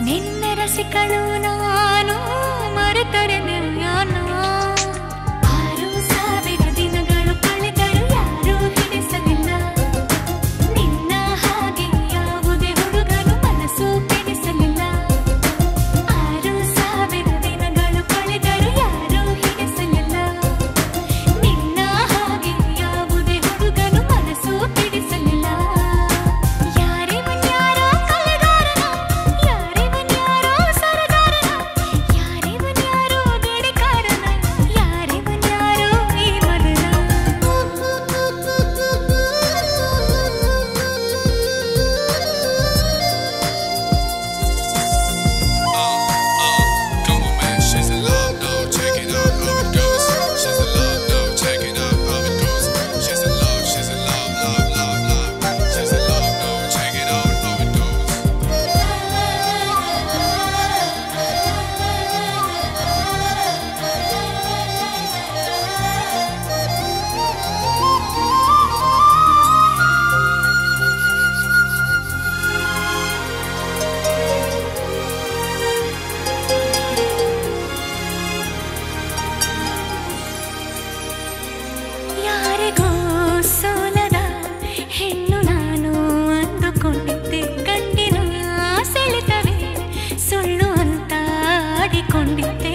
ನಿನ್ನ ರಸಿಕಳು ನಾನು ಮರೆತರೆ ನ್ಯಾಯನ 6,000 ದಿನಗಳು ಕಳೆದರೂ ಯಾರೂ ಹಿಡಿಸಲಿಲ್ಲ ನಿನ್ನ ಹಾಗೆ ಯಾವುದೇ ಹುಡುಗನು ಮನಸ್ಸು ಕೆಡಿಸಲಿಲ್ಲ 6,000 ದಿನಗಳು ಕಳೆದರೂ ಯಾರೂ ಹಿಡಿಸಲಿಲ್ಲ ನಿನ್ನ ಹಾಗೆ ಯಾವುದೇ ಹುಡುಗನು ಮನಸ್ಸು ಕೆಡಿಸಲಿಲ್ಲ ಯಾರಿವನ್ಯಾರೋ ಕಲೆಗಾರನ ಯಾರಿವನ್ಯಾರೋ ಸರದಾರನ ಯಾರಿವನ್ಯಾರೋ ಗಡಿಕಾರನ ಯಾರಿವನ್ಯಾರೋ ಈ ಮದನ Come on, man, she's in love now. Check it out how it goes. She's in love now. Check it out how it goes. She's in love, love, love, love. She's in love now. Check it out how it goes. ಯಾರಿಗೂ ಸೋಲದ ಹೆಣ್ಣು ನಾನು ಅಂದುಕೊಂಡಿದ್ದೆ ಗಂಡಿನ ಸೆಳೆತವೇ ಸುಳ್ಳು ಅಂತ ಆಡಿಕೊಂಡಿದ್ದೆ